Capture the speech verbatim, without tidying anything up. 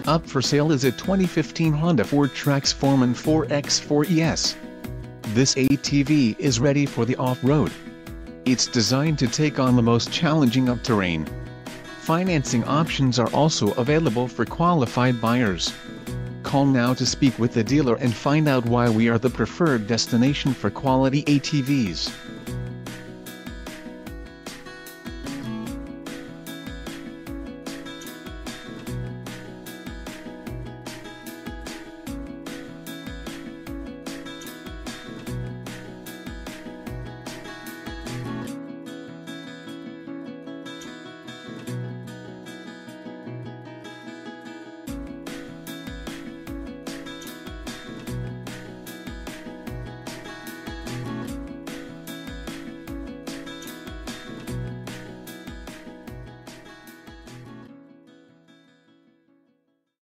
Up for sale is a twenty fifteen Honda FourTrax Foreman four by four E S. This A T V is ready for the off-road. It's designed to take on the most challenging of terrain. Financing options are also available for qualified buyers. Call now to speak with the dealer and find out why we are the preferred destination for quality A T Vs.